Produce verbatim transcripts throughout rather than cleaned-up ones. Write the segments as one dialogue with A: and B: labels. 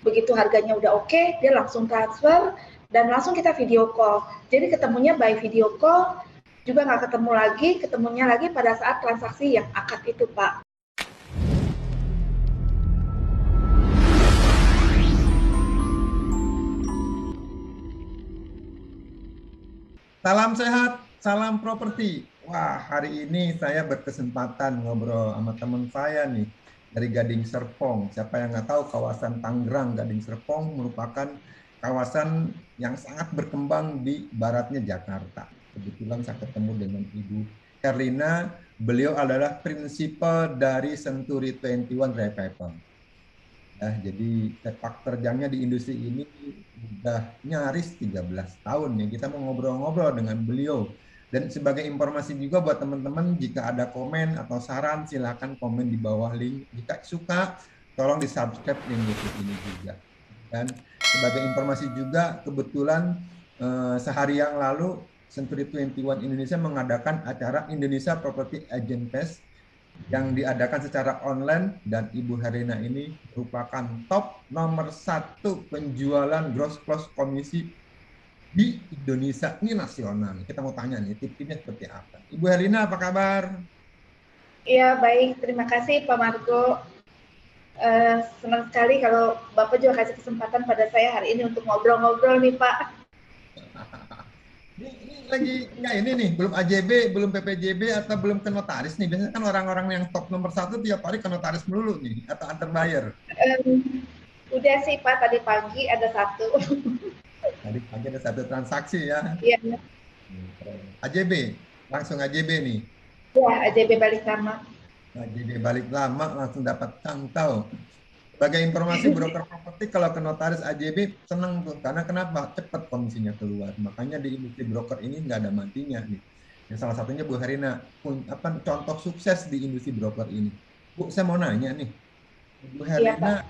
A: Begitu harganya udah oke, okay, dia langsung transfer dan langsung kita video call. Jadi ketemunya by video call, juga nggak ketemu lagi, ketemunya lagi pada saat transaksi yang akad itu, Pak.
B: Salam sehat, salam properti. Wah, hari ini saya berkesempatan ngobrol sama teman saya nih dari Gading Serpong. Siapa yang nggak tahu kawasan Tangerang Gading Serpong merupakan kawasan yang sangat berkembang di baratnya Jakarta. Kebetulan saya ketemu dengan Ibu Herlina. Beliau adalah prinsipal dari Century dua puluh satu Revival. Ya, jadi sepak terjangnya di industri ini sudah nyaris tiga belas tahun ya. Kita mau ngobrol-ngobrol dengan beliau. Dan sebagai informasi juga buat teman-teman, jika ada komen atau saran, silakan komen di bawah link. Jika suka, tolong di-subscribe link YouTube ini juga. Dan sebagai informasi juga, kebetulan eh, sehari yang lalu, Century dua puluh satu Indonesia mengadakan acara Indonesia Property Agent Fest yang diadakan secara online, dan Ibu Herlina ini merupakan top nomor satu penjualan gross close komisi di Indonesia ini nasional. Kita mau tanya nih tipsnya seperti apa. Ibu Herlina apa kabar?
A: Iya baik, terima kasih Pak Marco. Uh, senang sekali kalau Bapak juga kasih kesempatan pada saya hari ini untuk ngobrol-ngobrol nih Pak.
B: Ini, ini lagi nggak ini nih, belum A J B, belum P P J B, atau belum ke notaris nih. Biasanya kan orang-orang yang top nomor satu tiap hari ke notaris melulu nih, atau antar buyer.
A: Um, udah sih Pak, tadi pagi ada satu.
B: Tadi pagi ada satu transaksi ya.
A: Iya.
B: A J B, langsung A J B nih.
A: Ya, A J B balik nama.
B: A J B balik lama langsung dapat cangkau. Sebagai informasi, broker properti kalau ke notaris A J B senang tuh, karena kenapa? Cepat komisinya keluar. Makanya di industri broker ini nggak ada matinya nih. Yang salah satunya Bu Herlina, apa contoh sukses di industri broker ini. Bu, saya mau nanya nih, Bu Herlina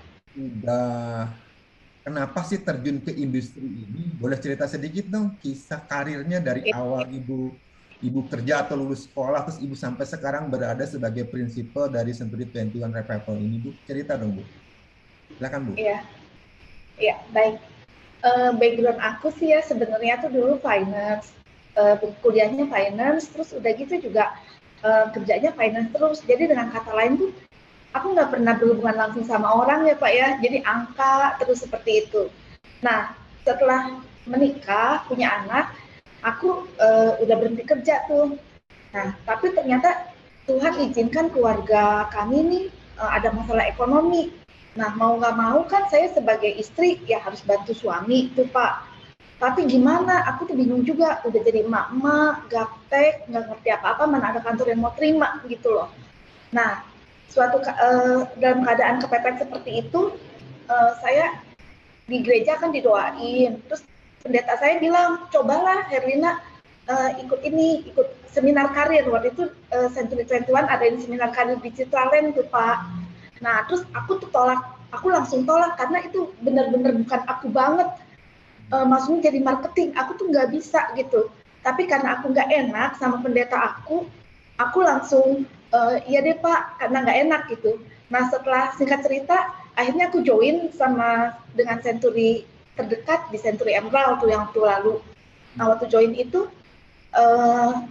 B: udah kenapa sih terjun ke industri ini? Boleh cerita sedikit dong kisah karirnya dari awal Ibu Ibu kerja atau lulus sekolah terus Ibu sampai sekarang berada sebagai prinsipal dari Century dua puluh satu Revival ini, Bu. Cerita dong, Bu. Silakan, Bu.
A: Iya. Iya, baik. Uh, background aku sih ya sebenarnya tuh dulu finance. Uh, kuliahnya finance, terus udah gitu juga uh, kerjanya finance terus. Jadi dengan kata lain tuh aku nggak pernah berhubungan langsung sama orang ya Pak ya, jadi angka terus seperti itu. Nah, setelah menikah, punya anak, aku uh, udah berhenti kerja tuh. Nah, tapi ternyata Tuhan izinkan keluarga kami nih uh, ada masalah ekonomi. Nah, mau nggak mau kan saya sebagai istri ya harus bantu suami tuh Pak. Tapi gimana, aku tuh bingung juga, udah jadi emak-emak, gaptek, nggak ngerti apa-apa, mana ada kantor yang mau terima gitu loh. Nah, suatu uh, dalam keadaan kepepet seperti itu, uh, saya di gereja kan didoain, terus pendeta saya bilang, cobalah Herlina uh, ikut ini, ikut seminar karir. Waktu itu uh, Century dua puluh satu ada seminar karir di Citraland tuh Pak. Nah, terus aku tuh tolak, aku langsung tolak karena itu benar-benar bukan aku banget. Uh, maksudnya jadi marketing, aku tuh nggak bisa gitu. Tapi karena aku nggak enak sama pendeta aku, aku langsung uh, iya deh Pak, karena nggak enak gitu. Nah setelah singkat cerita, akhirnya aku join sama dengan Century terdekat di Century Emerald tuh yang waktu lalu. Nah waktu join itu uh,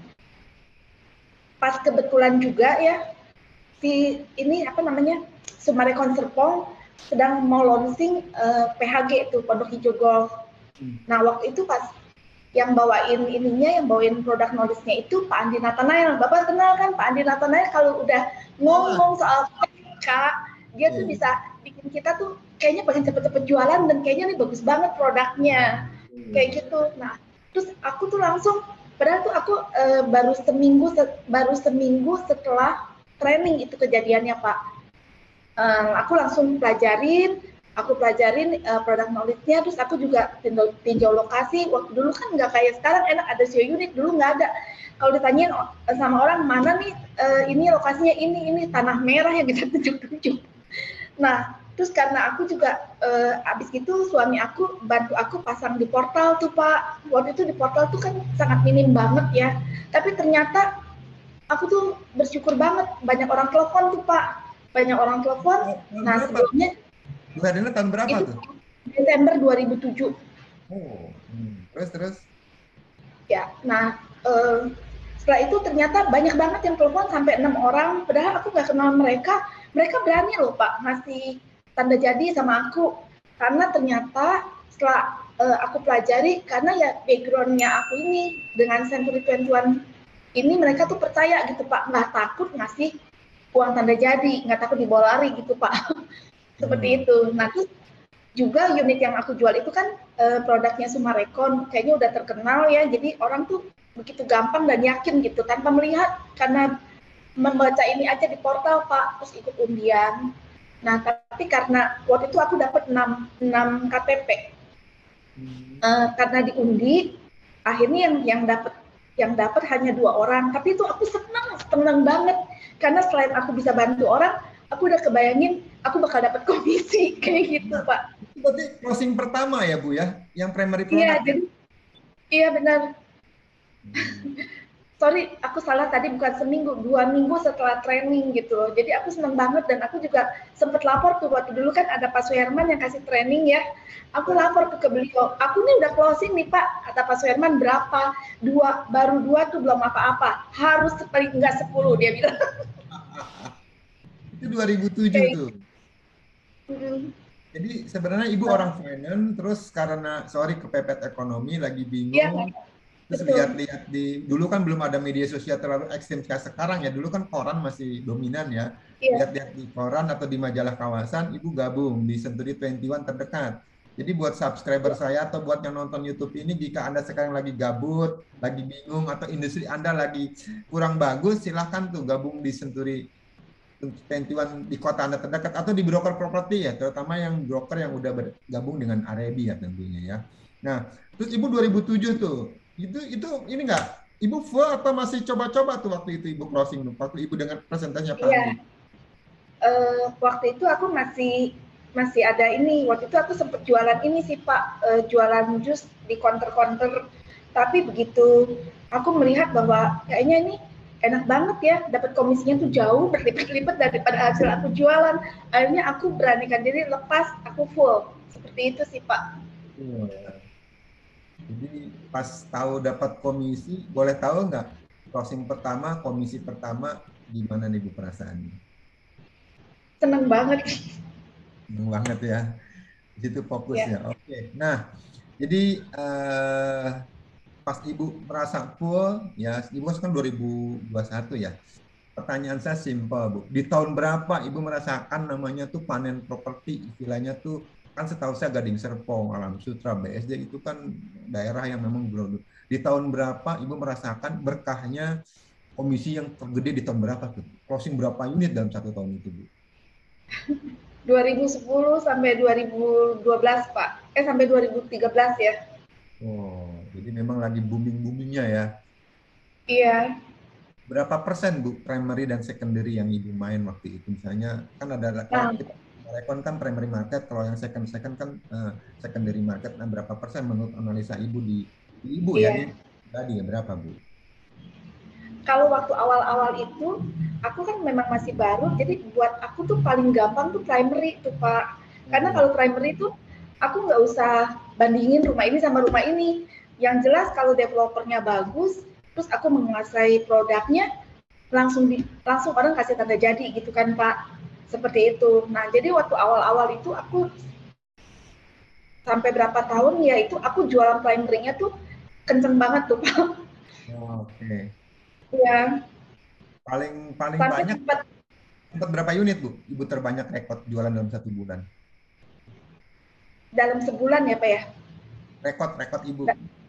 A: pas kebetulan juga ya si ini apa namanya Sumarekon Serpong sedang mau launching uh, P H G itu Pondok Hijau Golf. Nah waktu itu pas yang bawain ininya, yang bawain produk knowledge-nya itu Pak Andi Nathanael. Bapak kenal kan Pak Andi Nathanael, kalau udah ngomong soal Kak, dia tuh bisa bikin kita tuh kayaknya pengen cepet-cepet jualan dan kayaknya nih bagus banget produknya. Kayak gitu. Nah, terus aku tuh langsung, padahal tuh aku uh, baru seminggu baru seminggu setelah training itu kejadiannya Pak. Uh, aku langsung pelajarin, aku pelajarin uh, produk knowledge-nya, terus aku juga tinjau, tinjau lokasi. Waktu dulu kan nggak kayak sekarang enak ada S E O unit, dulu nggak ada. Kalau ditanyain sama orang mana nih uh, ini lokasinya ini ini tanah merah yang kita tunjuk-tunjuk. Nah, terus karena aku juga uh, abis itu suami aku bantu aku pasang di portal tuh Pak. Waktu itu di portal tuh kan sangat minim banget ya. Tapi ternyata aku tuh bersyukur banget banyak orang telepon tuh Pak. Banyak orang telepon. Nah sebelumnya
B: Bu Herlina tahun berapa
A: Itu
B: tuh?
A: Desember dua ribu tujuh.
B: Oh, hmm. terus terus.
A: Ya, nah eh, setelah itu ternyata banyak banget yang telepon sampai enam orang, padahal aku nggak kenal mereka. Mereka berani loh Pak ngasih tanda jadi sama aku, karena ternyata setelah eh, aku pelajari, karena ya backgroundnya aku ini dengan Century dua puluh satu ini, mereka tuh percaya gitu Pak, nggak takut ngasih uang tanda jadi, nggak takut dibawa lari gitu Pak. Seperti
B: Hmm.
A: itu. Nah terus juga unit yang aku jual itu kan uh, produknya Sumarekon, kayaknya udah terkenal ya, jadi orang tuh begitu gampang dan yakin gitu tanpa melihat, karena membaca ini aja di portal Pak, terus ikut undian. Nah tapi karena waktu itu aku dapat enam K T P,
B: Hmm.
A: uh, karena diundi akhirnya yang yang dapat yang dapat hanya dua orang, tapi itu aku senang senang banget, karena selain aku bisa bantu orang, aku udah kebayangin aku bakal dapat komisi kayak gitu
B: Nah,
A: Pak.
B: itu berarti closing pertama ya Bu ya, yang primary
A: Iya,
B: product ya?
A: jadi iya benar.
B: Hmm.
A: Sorry, aku salah tadi, bukan seminggu, dua minggu setelah training gitu loh. Jadi aku seneng banget, dan aku juga sempat lapor tuh, waktu dulu kan ada Pak Suherman yang kasih training ya. Aku
B: Ya.
A: lapor ke, ke beliau, aku nih udah closing nih Pak, kata Pak Suherman, berapa? Dua, baru dua tuh belum apa-apa, harus paling enggak sepuluh, dia bilang.
B: Itu dua ribu tujuh
A: Kayak
B: tuh.
A: mm,
B: Jadi sebenarnya Ibu orang finance, terus karena sorry kepepet ekonomi, lagi
A: ya
B: bingung, terus
A: betul,
B: lihat-lihat di, dulu kan belum ada media sosial terlalu ekstrim kayak sekarang ya, dulu kan koran masih dominan ya,
A: iya,
B: lihat-lihat di koran atau di majalah kawasan, Ibu gabung di Century dua puluh satu terdekat. Jadi buat subscriber
A: ya,
B: saya atau buat yang nonton YouTube ini, jika Anda sekarang lagi gabut, lagi bingung, atau industri Anda lagi kurang bagus, silahkan tuh gabung di Century dua puluh satu di kota Anda terdekat atau di broker properti ya, terutama yang broker yang udah bergabung dengan Arebi ya tentunya ya. Nah, terus Ibu dua ribu tujuh tuh, itu itu ini enggak, Ibu full atau masih coba-coba tuh waktu itu Ibu closing, waktu Ibu dengar presentasinya Pak Andi?
A: iya. Uh, waktu itu aku masih masih ada ini, waktu itu aku sempat jualan ini sih Pak, uh, jualan jus di counter-counter, tapi begitu aku melihat bahwa kayaknya ini enak banget ya, dapat komisinya tuh jauh berlipat-lipat daripada hasil aku jualan, akhirnya aku beranikan diri lepas, aku full, seperti itu sih Pak.
B: Oh, ya. Jadi pas tahu dapat komisi, boleh tahu nggak closing pertama, komisi pertama gimana nih Bu perasaannya?
A: Seneng banget.
B: Seneng banget ya. Di situ fokusnya.
A: Ya,
B: Oke. Nah, jadi eh, pas Ibu merasa full, ya Ibu kan dua ribu dua puluh satu ya. Pertanyaan saya simpel, Bu. Di tahun berapa Ibu merasakan namanya tuh panen properti, istilahnya tuh kan setahu saya Gading Serpong, Alam Sutra, B S D itu kan daerah yang memang belum. Di tahun berapa Ibu merasakan berkahnya komisi yang tergede di tahun berapa tuh? Closing berapa unit dalam satu tahun itu, Bu?
A: dua ribu sepuluh sampai dua ribu dua belas Pak, eh sampai dua ribu tiga belas ya.
B: Oh, jadi memang lagi booming-boomingnya ya.
A: Iya.
B: Berapa persen Bu primary dan secondary yang Ibu main waktu itu? Misalnya kan ada kalau
A: Nah,
B: kita rekon kan primary market, kalau yang second second kan uh, secondary market. Nah, berapa persen menurut analisa Ibu di, di Ibu ya nih
A: iya.
B: tadi ya berapa Bu?
A: Kalau waktu awal-awal itu, aku kan memang masih baru, jadi buat aku tuh paling gampang tuh primary tuh Pak. Karena
B: Oh,
A: kalau primary tuh aku nggak usah bandingin rumah ini sama rumah ini. Yang jelas kalau developernya bagus, terus aku menguasai produknya, langsung di, langsung orang kasih tanda jadi gitu kan Pak. Seperti itu. Nah, jadi waktu awal-awal itu aku sampai berapa tahun ya itu aku jualan primary-nya tuh kenceng banget tuh Pak.
B: oke.
A: Ya,
B: Paling paling
A: sampai
B: banyak
A: sempat
B: sempat berapa unit Bu? Ibu terbanyak rekod jualan dalam satu bulan.
A: dalam sebulan ya Pak ya.
B: Rekod rekod Ibu.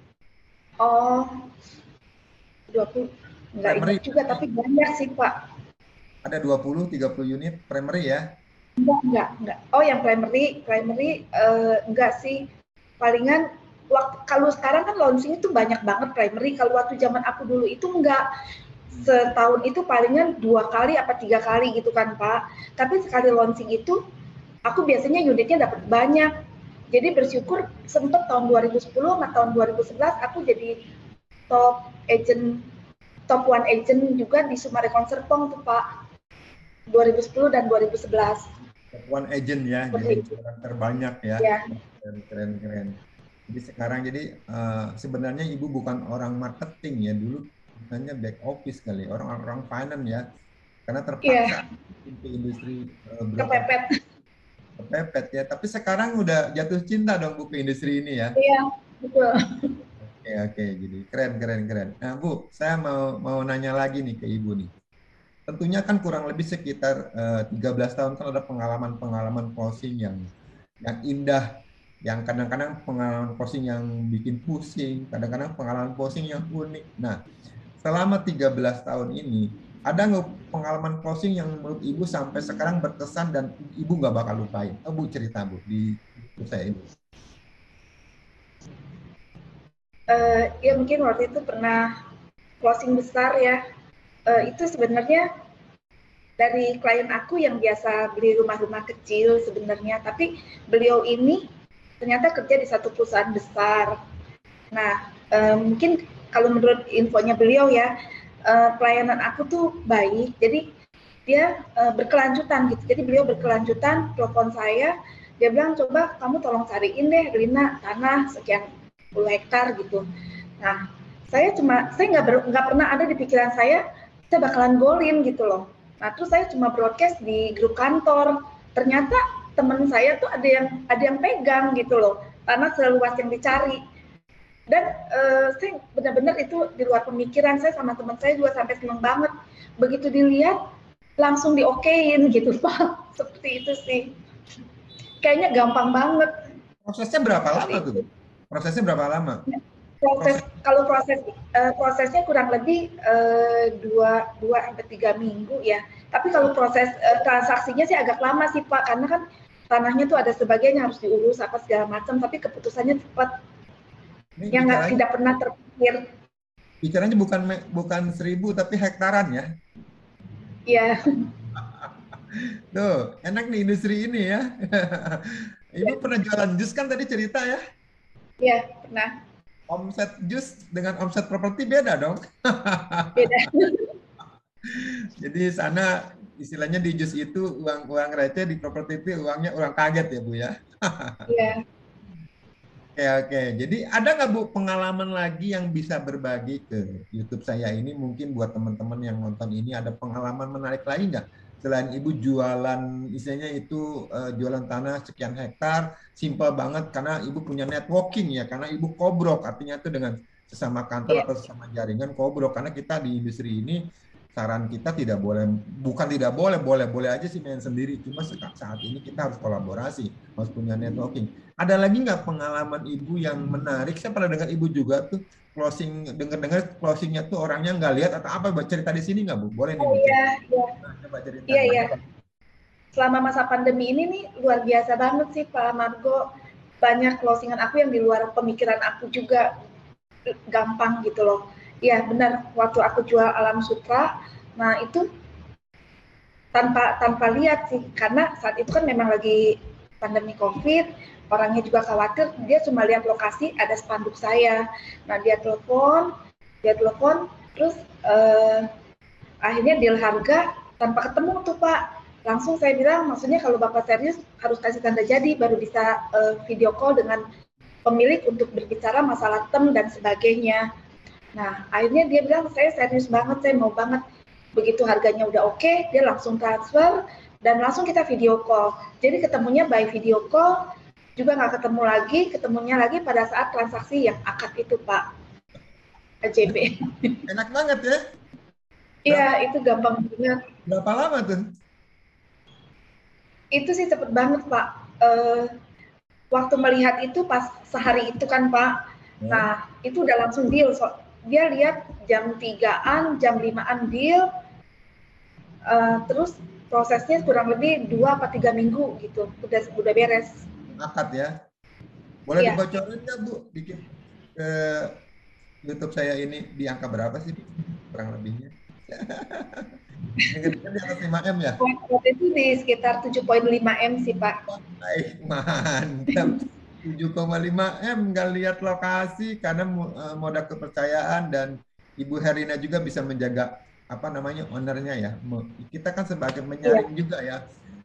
A: Oh, dua puluh, nggak ingat
B: Primary
A: juga, tapi banyak sih Pak.
B: ada dua puluh tiga puluh unit primary ya.
A: Enggak, enggak, enggak. Oh, yang primary, primary uh, enggak sih. Palingan waktu kalau sekarang kan launching itu banyak banget primary. Kalau waktu zaman aku dulu itu enggak, setahun itu palingan dua kali apa tiga kali gitu kan Pak. Tapi sekali launching itu aku biasanya unitnya dapat banyak. Jadi bersyukur sempet tahun dua ribu sepuluh sama tahun dua ribu sebelas aku jadi top agent, top one agent juga di Sumarekon Serpong tuh Pak, dua ribu sepuluh dan dua ribu sebelas.
B: One agent ya,
A: seperti
B: jadi
A: itu.
B: orang terbanyak ya.
A: Ya,
B: Keren, keren, keren. Jadi sekarang jadi eh, sebenarnya ibu bukan orang marketing ya, dulu sebenarnya back office kali, orang-orang finance ya, karena terpaksa
A: iya,
B: ke industri eh, broker
A: kepepet.
B: kepepet ya. Tapi sekarang udah jatuh cinta dong bu ke industri ini ya.
A: Iya, betul.
B: Oke, oke, jadi keren, keren, keren. Nah bu, saya mau mau nanya lagi nih ke ibu nih. Tentunya kan kurang lebih sekitar eh, tiga belas tahun kan ada pengalaman-pengalaman closing yang yang indah, yang kadang-kadang pengalaman closing yang bikin pusing, kadang-kadang pengalaman closing yang unik. Nah, selama tiga belas tahun ini, ada nggak pengalaman closing yang menurut Ibu sampai sekarang berkesan dan Ibu nggak bakal lupain? Oh, Bu, cerita Bu di YouTube saya ini.
A: Eh, ya mungkin waktu itu pernah closing besar ya. Eh, itu sebenarnya dari klien aku yang biasa beli rumah-rumah kecil sebenarnya, tapi beliau ini ternyata kerja di satu perusahaan besar. Nah, eh, mungkin kalau menurut infonya beliau ya, eh, pelayanan aku tuh baik, jadi dia eh, berkelanjutan gitu. Jadi beliau berkelanjutan telepon saya, dia bilang coba kamu tolong cariin deh Rina tanah sekian puluh hektar gitu. Nah, saya cuma saya nggak nggak pernah ada di pikiran saya kita bakalan golin gitu loh. Nah, terus saya cuma broadcast di grup kantor. Ternyata teman saya tuh ada yang ada yang pegang gitu loh, tanah seluas yang dicari. Dan uh, saya benar-benar itu di luar pemikiran saya, sama teman saya juga sampai seneng banget. Begitu dilihat langsung diokein gitu Pak. Seperti itu sih. Kayaknya gampang banget.
B: Prosesnya berapa
A: Seperti
B: lama tuh,
A: itu.
B: Bu? Prosesnya berapa lama?
A: Proses
B: Proses
A: kalau proses uh, prosesnya kurang lebih uh, dua dua sampai tiga minggu ya. Tapi kalau proses uh, transaksinya sih agak lama sih Pak, karena kan tanahnya tuh ada sebagian yang harus diurus apa segala macam, tapi keputusannya cepat.
B: ini
A: Yang nggak
B: bicaranya
A: tidak pernah terpikir.
B: bicaranya bukan bukan seribu tapi hektaran ya.
A: Ya,
B: Tuh, enak nih industri ini ya. Ibu pernah jualan jus kan tadi cerita ya.
A: ya pernah.
B: Omset jus dengan omset properti beda dong.
A: Beda.
B: Jadi sana istilahnya di jus itu uang-uang receh, di properti itu uangnya uang kaget ya Bu ya.
A: Iya.
B: Oke, oke. Jadi ada nggak Bu pengalaman lagi yang bisa berbagi ke YouTube saya ini, mungkin buat teman-teman yang nonton ini ada pengalaman menarik lagi nggak? Selain Ibu jualan, istilahnya itu eh, jualan tanah sekian hektar, simpel banget karena Ibu punya networking ya, karena Ibu kobrok, artinya itu dengan sesama kantor
A: Iya.
B: atau sesama jaringan kobrok, karena kita di industri ini saran kita tidak boleh, bukan tidak boleh, boleh, boleh aja sih main sendiri, cuma saat ini kita harus kolaborasi, harus punya networking. Ada lagi nggak pengalaman Ibu yang menarik? Saya pernah dengar Ibu juga tuh closing, dengar-dengar closingnya tuh orangnya nggak lihat atau apa? Cerita di sini nggak Bu? Boleh nih
A: Oh
B: Bu
A: iya,
B: cerita.
A: iya,
B: Nah, coba cerita
A: iya,
B: nih.
A: iya. Selama masa pandemi ini nih luar biasa banget sih Pak Margo. Banyak closingan aku yang di luar pemikiran aku juga, gampang gitu loh. Iya benar, waktu aku jual Alam Sutra, nah itu tanpa tanpa lihat sih, karena saat itu kan memang lagi pandemi COVID, orangnya juga khawatir, dia cuma lihat lokasi ada spanduk saya. Nah dia telepon, dia telepon, terus eh, akhirnya deal harga tanpa ketemu tuh Pak. Langsung saya bilang, maksudnya kalau Bapak serius harus kasih tanda jadi baru bisa uh, video call dengan pemilik untuk berbicara masalah tem dan sebagainya. Nah, akhirnya dia bilang, saya serius banget, saya mau banget. Begitu harganya udah oke, okay, dia langsung transfer dan langsung kita video call. Jadi ketemunya by video call, juga nggak ketemu lagi, ketemunya lagi pada saat transaksi yang akad itu Pak, A J B.
B: Enak banget ya.
A: Iya,
B: Berapa,
A: itu gampang banget.
B: berapa lama tuh?
A: Itu sih cepet banget Pak. Uh, waktu melihat itu pas sehari itu kan Pak,
B: Ya.
A: nah itu udah langsung deal. So, dia lihat jam tigaan, jam limaan deal, uh, terus prosesnya kurang lebih dua atau tiga minggu gitu, udah udah beres.
B: Akad ya. Boleh
A: Iya.
B: dibocorin nggak Bu? Dikit ke YouTube saya ini di angka berapa sih kurang lebihnya? Dengar-dengar di atas lima M ya?
A: Waktu itu di sekitar tujuh koma lima M sih Pak.
B: Baik, mantap. tujuh koma lima M nggak lihat lokasi karena uh, modal kepercayaan dan Ibu Herina juga bisa menjaga apa namanya ownernya ya. Kita kan sebagai
A: Iya.
B: menyaring juga ya.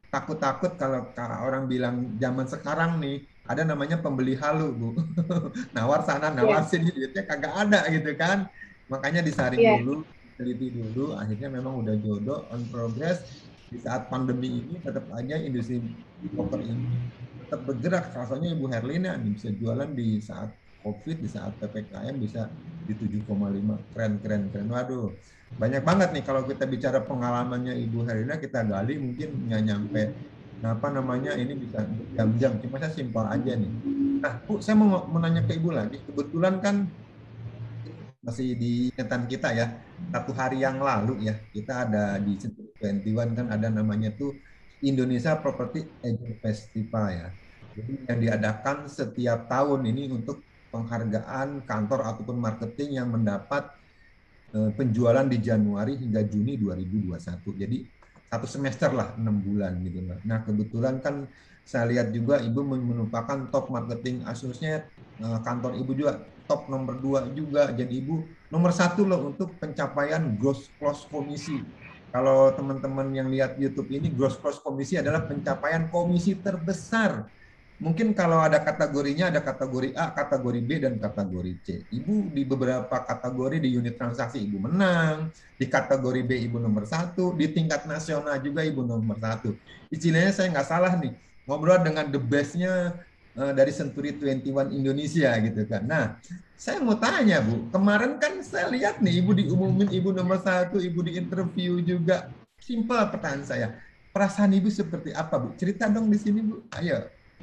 B: takut-takut kalau orang bilang zaman sekarang nih ada namanya pembeli halu, Bu. Nawar sana, nawar
A: Iya,
B: sini, duitnya kagak ada gitu kan. Makanya disaring
A: iya,
B: dulu, teliti dulu, akhirnya memang udah jodoh on progress. Di saat pandemi ini tetap aja industri broker ini tetap bergerak. Salah satunya Ibu Herlina nih bisa jualan di saat COVID, di saat P P K M bisa di tujuh koma lima. Keren, keren, keren. Waduh, banyak banget nih kalau kita bicara pengalamannya Ibu Herlina kita gali mungkin nggak nyampe apa namanya ini bisa berjam-jam. Cuma saya simpel aja nih. Nah, Bu, saya mau menanya ke Ibu lagi. Kebetulan kan masih di ingatan kita ya, satu hari yang lalu ya, kita ada di Century dua puluh satu kan ada namanya tuh Indonesia Property Agent Festival ya. Jadi yang diadakan setiap tahun ini untuk penghargaan kantor ataupun marketing yang mendapat eh, penjualan di Januari hingga Juni dua ribu dua puluh satu. Jadi satu semester lah, enam bulan gitu. Nah kebetulan kan saya lihat juga Ibu merupakan top marketing associate, eh, kantor Ibu juga top nomor dua juga. Jadi Ibu nomor satu loh untuk pencapaian gross close komisi. Kalau teman-teman yang lihat YouTube ini, gross close komisi adalah pencapaian komisi terbesar. Mungkin kalau ada kategorinya, ada kategori A, kategori B, dan kategori C. Ibu di beberapa kategori di unit transaksi Ibu menang, di kategori B Ibu nomor satu, di tingkat nasional juga Ibu nomor satu. Istilahnya saya nggak salah nih, ngobrol dengan the best-nya uh, dari Century dua puluh satu Indonesia gitu kan. Nah, saya mau tanya Bu, kemarin kan saya lihat nih Ibu diumumin Ibu nomor satu, Ibu di interview juga. Simpel pertanyaan saya, perasaan Ibu seperti apa Bu? Cerita dong di sini Bu, ayo.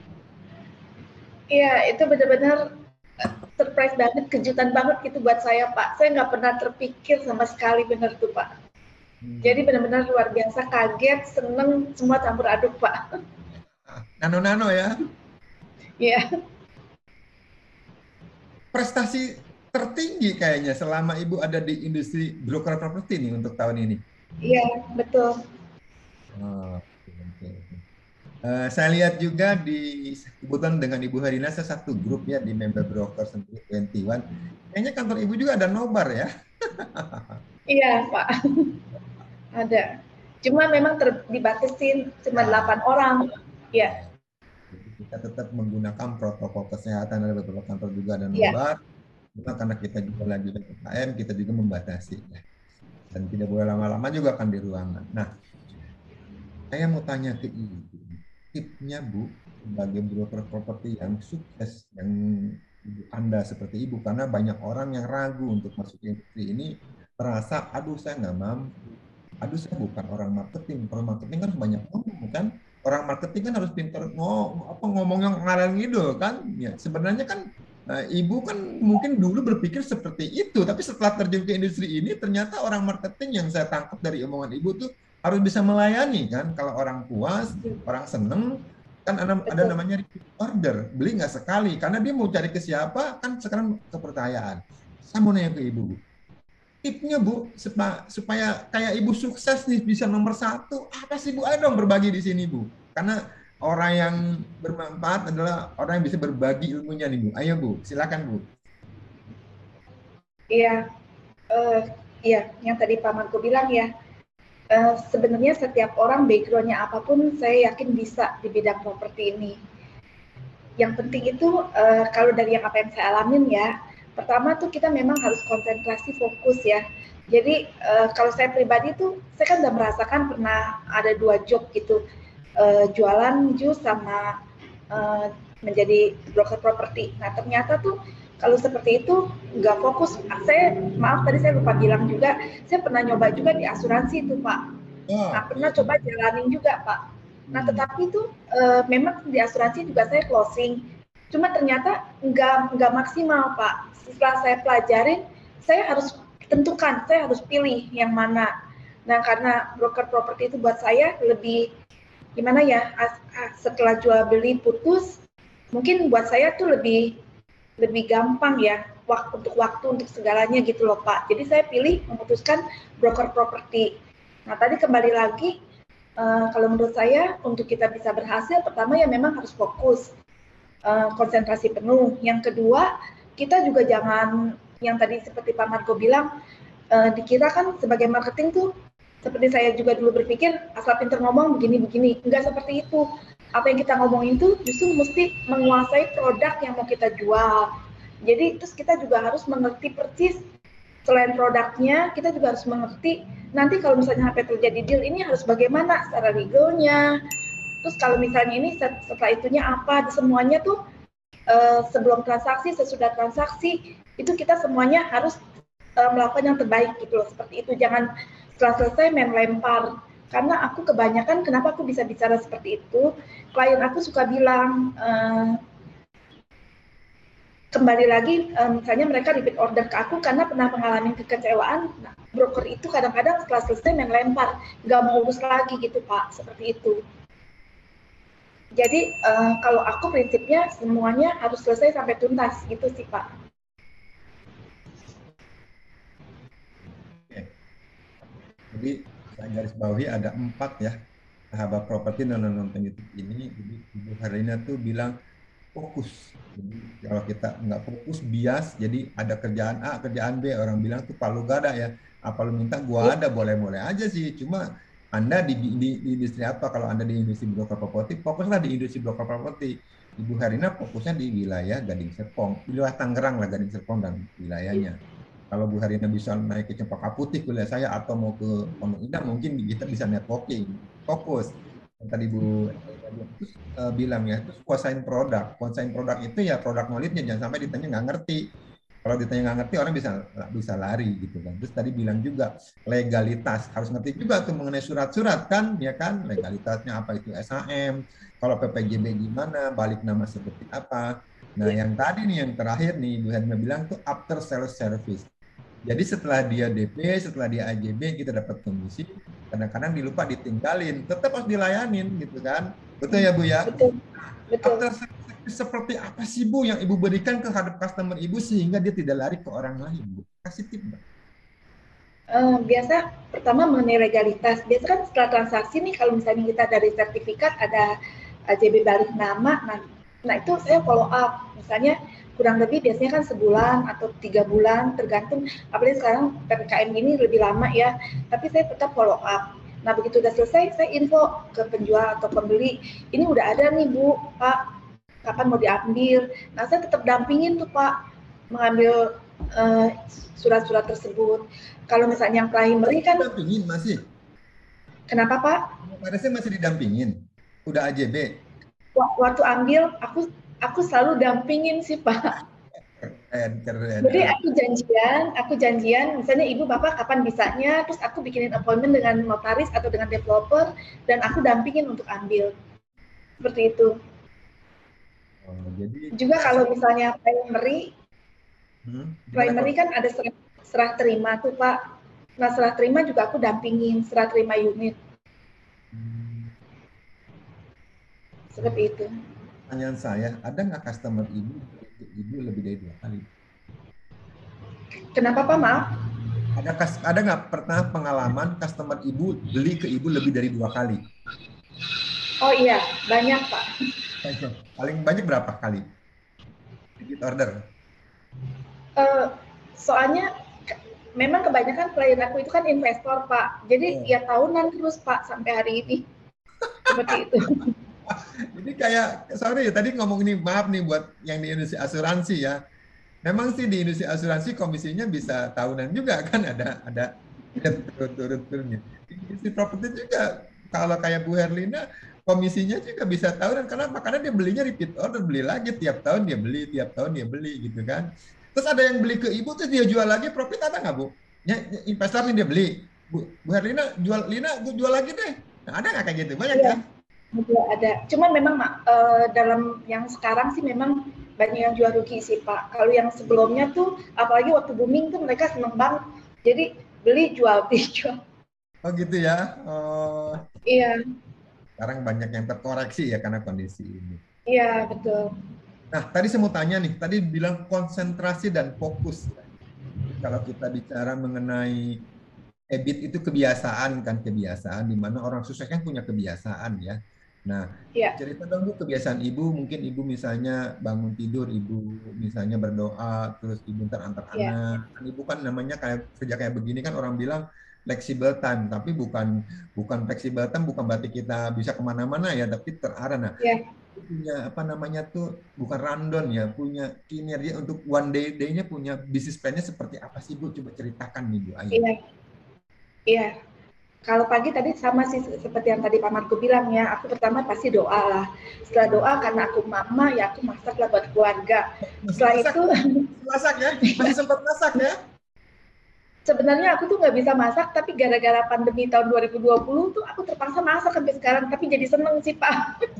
A: iya, itu benar-benar eh, surprise banget, kejutan banget gitu buat saya, Pak. Saya nggak pernah terpikir sama sekali, benar tuh, Pak. Jadi
B: Hmm.
A: benar-benar luar biasa, kaget, seneng, semua campur aduk, Pak.
B: Nano-nano ya.
A: Iya,
B: Prestasi tertinggi kayaknya selama Ibu ada di industri broker properti nih untuk tahun ini.
A: iya, betul.
B: Oh, oke, oke, oke. Eh, saya lihat juga di kebetulan dengan Ibu Harina saya satu grup ya di member broker Century dua puluh satu. Kayaknya kantor Ibu juga ada nobar ya.
A: Iya, Pak, ada. Cuma memang ter- dibatasin cuma
B: Ya,
A: delapan orang.
B: ya.
A: Iya,
B: Jadi kita tetap menggunakan protokol kesehatan, ada beberapa kantor juga ada
A: iya,
B: nobar. Cuma karena kita juga lagi P P K M, kita juga membatasi ya. Dan tidak boleh lama-lama juga kan di ruangan. Nah, saya mau tanya ke Ibu, tipsnya Bu, sebagai broker properti yang sukses, yang Ibu Anda seperti Ibu, karena banyak orang yang ragu untuk masuk ke industri ini, merasa, aduh saya nggak mampu, aduh saya bukan orang marketing, orang marketing kan harus banyak ngomong kan, orang marketing kan harus pintar ngomong, apa ngomong yang ngalal ngidul kan, ya sebenarnya kan eh, Ibu kan mungkin dulu berpikir seperti itu, tapi setelah terjun ke industri ini, ternyata orang marketing yang saya tangkap dari omongan Ibu tuh harus bisa melayani kan. Kalau orang puas, orang seneng, kan ada, ada
A: betul.
B: namanya repeat order. Beli nggak sekali, karena dia mau cari ke siapa, kan sekarang kepercayaan. Saya mau nanya ke Ibu, Bu. Tipsnya Bu, supaya, supaya kayak Ibu sukses nih, bisa nomor satu, apa sih Bu? Ayo dong berbagi di sini Bu. Karena orang yang bermanfaat adalah orang yang bisa berbagi ilmunya nih Bu. Ayo Bu, silakan Bu.
A: Iya, uh, iya, yang tadi Pak Marco bilang ya, uh, sebenarnya setiap orang backgroundnya apapun, saya yakin bisa di bidang properti ini. Yang penting itu uh, kalau dari yang apa yang saya alamin ya, pertama tuh kita memang harus konsentrasi fokus ya. Jadi uh, kalau saya pribadi tuh, saya kan udah merasakan pernah ada dua job gitu, uh, jualan jus sama uh, menjadi broker properti. Nah ternyata tuh kalau seperti itu nggak fokus. Saya maaf tadi saya lupa bilang juga, saya pernah nyoba juga di asuransi itu Pak. Nah,
B: Oh,
A: pernah
B: iya.
A: coba jalanin juga, Pak. Nah,
B: Hmm.
A: tetapi itu e, memang di asuransi juga saya closing. Cuma ternyata nggak nggak maksimal, Pak. Setelah saya pelajarin, saya harus tentukan, saya harus pilih yang mana. Nah, karena broker properti itu buat saya lebih gimana ya? As, as, setelah jual beli putus, mungkin buat saya tuh lebih lebih gampang ya waktu untuk waktu untuk segalanya gitu loh Pak. Jadi saya pilih memutuskan broker properti. Nah tadi kembali lagi uh, kalau menurut saya untuk kita bisa berhasil pertama ya memang harus fokus uh, konsentrasi penuh. Yang kedua kita juga jangan yang tadi seperti Pak Margo bilang uh, dikira kan sebagai marketing tuh seperti saya juga dulu berpikir asal pinter ngomong begini-begini, enggak seperti itu. Apa yang kita ngomongin itu justru mesti menguasai produk yang mau kita jual. Jadi terus kita juga harus mengerti persis selain produknya, kita juga harus mengerti nanti kalau misalnya sampai terjadi deal ini harus bagaimana secara legalnya. Terus kalau misalnya ini setelah itunya apa, semuanya tuh uh, sebelum transaksi, sesudah transaksi itu kita semuanya harus uh, melakukan yang terbaik gitu loh, seperti itu. Jangan setelah selesai main lempar. Karena aku kebanyakan, kenapa aku bisa bicara seperti itu, klien aku suka bilang, uh, kembali lagi, uh, misalnya mereka repeat order ke aku karena pernah mengalami kekecewaan, nah, broker itu kadang-kadang setelah selesai main lempar, nggak mau urus lagi gitu Pak, seperti itu. Jadi uh, kalau aku prinsipnya semuanya harus selesai sampai tuntas, gitu sih Pak.
B: Jadi saya garis bawahi ada empat ya sahabat properti dan nonton YouTube ini. Jadi Ibu Herlina tuh bilang fokus. Jadi kalau kita nggak fokus bias, jadi ada kerjaan A, kerjaan B, orang bilang tuh palu gada ya. Apa lu minta gua ada, boleh-boleh aja sih. Cuma Anda di, di, di industri apa? Kalau Anda di industri broker properti, fokuslah di industri broker properti. Ibu Herlina fokusnya di wilayah Gading Serpong, wilayah Tangerang lah Gading Serpong dan wilayahnya. Kalau Bu Harina bisa naik ke Cempaka Putih kuliah saya atau mau ke Pondok Indah mungkin kita bisa networking, fokus. Yang tadi Bu terus, uh, bilang ya, terus kuasain produk. Kuasain produk itu ya produk knowledge-nya, jangan sampai ditanya nggak ngerti. Kalau ditanya nggak ngerti orang bisa bisa lari gitu kan. Terus tadi bilang juga legalitas, harus ngerti juga tuh mengenai surat-surat kan, ya kan, legalitasnya apa itu S H M, kalau P P J B gimana, balik nama seperti apa. Nah, yang tadi nih yang terakhir nih Bu Herina bilang tuh after sales service. Jadi setelah dia D P, setelah dia A J B, kita dapat komisi. Kadang-kadang dilupa ditinggalin, tetap harus dilayanin gitu kan. Betul ya Bu ya?
A: Betul, betul.
B: After seperti apa sih Bu yang Ibu berikan terhadap customer Ibu sehingga dia tidak lari ke orang lain, Bu? Kasih tip, Bu.
A: Uh, biasa pertama mengenai legalitas. Biasa kan setelah transaksi nih kalau misalnya kita dari sertifikat ada A J B balik nama, nah, nah itu saya follow up. Misalnya kurang lebih biasanya kan sebulan atau tiga bulan tergantung. Apalagi sekarang P P K M ini lebih lama ya. Tapi saya tetap follow up. Nah begitu udah selesai, saya info ke penjual atau pembeli. Ini udah ada nih Bu, Pak. Kapan mau diambil? Nah saya tetap dampingin tuh Pak mengambil uh, surat-surat tersebut. Kalau misalnya yang primary kan
B: didampingin masih.
A: Kenapa Pak?
B: Pada saya masih didampingin. Udah A J B.
A: Waktu ambil aku aku selalu dampingin sih Pak.
B: Keren, keren.
A: Jadi aku janjian, aku janjian, misalnya ibu bapak kapan bisanya, terus aku bikinin appointment dengan notaris atau dengan developer, dan aku dampingin untuk ambil. Seperti itu.
B: Oh, jadi
A: juga kalau misalnya primary,
B: hmm,
A: primary kan ada serah, serah terima tuh Pak. Nah serah terima juga aku dampingin, serah terima unit. Hmm. Seperti itu.
B: Pertanyaan saya, ada nggak customer ibu ibu lebih dari dua kali?
A: Kenapa Pak, maaf?
B: Ada ada nggak pernah pengalaman customer ibu beli ke ibu lebih dari dua kali?
A: Oh iya, banyak Pak.
B: Paling banyak berapa kali? Repeat order?
A: Uh, soalnya memang kebanyakan klien aku itu kan investor Pak. Jadi oh. ya tahunan terus Pak sampai hari ini. Seperti itu.
B: Jadi kayak, sorry tadi ngomong ini, maaf nih buat yang di industri asuransi ya. Memang sih di industri asuransi komisinya bisa tahunan juga kan, ada ada turun-turun-turunnya. Di industri properti juga kalau kayak Bu Herlina komisinya juga bisa tahunan. Kenapa? Karena dia belinya repeat order, beli lagi tiap tahun dia beli, tiap tahun dia beli gitu kan. Terus ada yang beli ke ibu terus dia jual lagi, profit ada nggak Bu? Ya, investor nih dia beli. Bu, Bu Herlina jual, Lina gue jual lagi deh. Nah, ada nggak kayak gitu? Banyak ya?
A: Ya? Ada. Cuman memang uh, dalam yang sekarang sih memang banyak yang jual rugi sih Pak. Kalau yang sebelumnya tuh, apalagi waktu booming tuh mereka seneng banget. Jadi beli jual, beli jual.
B: Oh gitu ya? Oh.
A: Iya.
B: Sekarang banyak yang terkoreksi ya karena kondisi ini.
A: Iya betul.
B: Nah tadi saya mau tanya nih, tadi bilang konsentrasi dan fokus. Kalau kita bicara mengenai habit itu kebiasaan kan, kebiasaan di mana orang sukses kan punya kebiasaan ya. Nah, ya. Cerita dong Bu kebiasaan Ibu, mungkin Ibu misalnya bangun tidur, Ibu misalnya berdoa, terus Ibu ntar antar ya. Anak. Ibu kan namanya kayak kerja kayak begini kan orang bilang flexible time, tapi bukan bukan flexible time bukan berarti kita bisa kemana-mana ya, tapi terarah. Nah,
A: Iya,
B: punya apa namanya tuh bukan rundown ya, punya kinerja untuk one day day-nya, punya bisnis plan-nya seperti apa sih Bu? Coba ceritakan nih Bu, ayo.
A: iya, iya. Kalau pagi tadi sama sih seperti yang tadi pamanku bilang ya, aku pertama pasti doa lah. Setelah doa karena aku mama ya aku masak lah buat keluarga.
B: Masih
A: Setelah
B: masak,
A: itu
B: masih masak ya, masih sempat masak ya.
A: sebenarnya aku tuh nggak bisa masak, tapi gara-gara pandemi tahun dua ribu dua puluh tuh aku terpaksa masak sampai sekarang. Tapi jadi seneng sih Pak.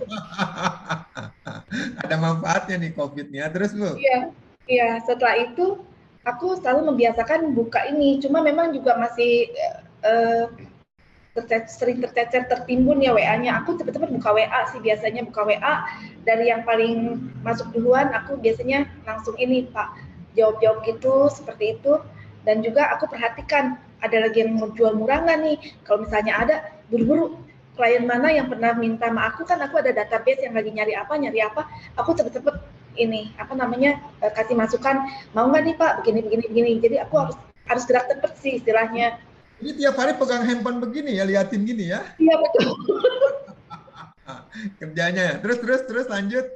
B: Ada manfaatnya nih COVID-nya. Terus Bu?
A: Iya, iya. Setelah itu aku selalu membiasakan buka ini. Cuma memang juga masih eh, tercecer, sering tercecer tertimbun ya W A-nya. Aku cepet-cepet buka W A sih biasanya, buka W A dari yang paling masuk duluan. Aku biasanya langsung ini Pak, jawab-jawab gitu seperti itu. Dan juga aku perhatikan ada lagi yang mau jual murah nggak nih. Kalau misalnya ada, buru-buru klien mana yang pernah minta sama aku, kan aku ada database yang lagi nyari apa nyari apa, aku cepet-cepet ini apa namanya eh, kasih masukan, mau nggak nih Pak begini begini begini. Jadi aku harus harus gerak cepet sih istilahnya.
B: Ini tiap hari pegang handphone begini ya, liatin gini ya.
A: Iya betul.
B: Kerjanya ya. Terus terus terus lanjut.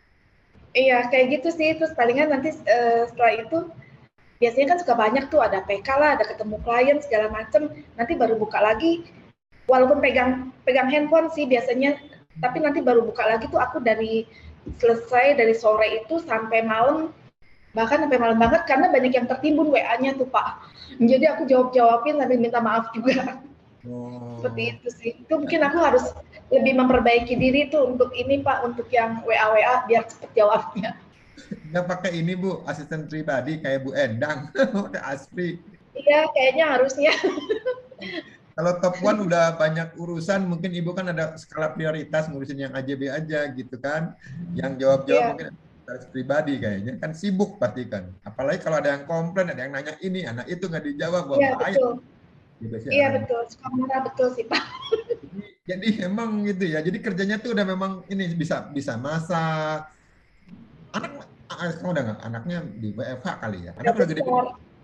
A: Iya kayak gitu sih. Terus palingan nanti uh, setelah itu biasanya kan suka banyak tuh, ada P K lah, ada ketemu klien segala macem. Nanti baru buka lagi. Walaupun pegang pegang handphone sih biasanya, tapi nanti baru buka lagi tuh aku dari selesai dari sore itu sampai malam, bahkan sampai malam banget karena banyak yang tertimbun W A-nya tuh Pak. Jadi aku jawab-jawabin sambil minta maaf juga. Seperti
B: Oh.
A: itu sih. Itu mungkin aku harus lebih memperbaiki diri tuh untuk ini Pak, untuk yang W A W A biar cepet jawabnya.
B: Nggak pakai ini Bu, asisten pribadi kayak Bu Endang, pakai Aspri.
A: Iya, kayaknya harusnya.
B: Kalau top one udah banyak urusan, mungkin Ibu kan ada skala prioritas ngurusin yang A J B aja gitu kan. Yang jawab-jawab
A: Iya,
B: mungkin harus pribadi kayaknya. Kan sibuk pasti kan. Apalagi kalau ada yang komplain, ada yang nanya ini, anak itu nggak dijawab, wah
A: iya
B: bahaya.
A: betul.
B: Gitu sih
A: Iya
B: orangnya.
A: betul. Suka marah betul sih Pak.
B: Jadi, jadi emang gitu ya. Jadi kerjanya tuh udah memang ini bisa bisa masak. Anak ah, kamu udah nggak? Anaknya di W F H kali ya.
A: Udah
B: Anak udah gede-gede.
A: besar.